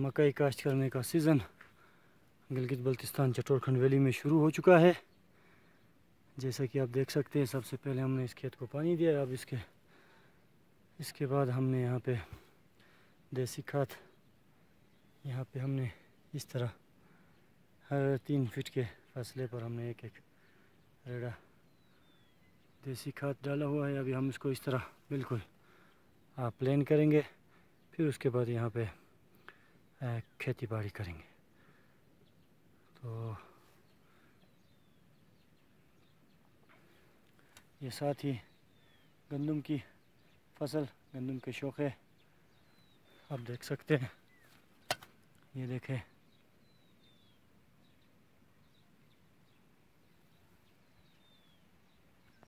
मकई काश्त करने का सीज़न गिलगित बल्तिस्तान चटोरखंड वैली में शुरू हो चुका है। जैसा कि आप देख सकते हैं, सबसे पहले हमने इस खेत को पानी दिया। अब इसके बाद हमने यहाँ पे देसी खाद, यहाँ पे हमने इस तरह हर 3 फीट के फासले पर हमने एक रेड़ा देसी खाद डाला हुआ है। अभी हम इसको इस तरह बिल्कुल प्लेन करेंगे, फिर उसके बाद यहाँ पे खेती बाड़ी करेंगे। तो ये साथ ही गंदम की फसल, गंदम के शौक़ है, आप देख सकते हैं। ये देखें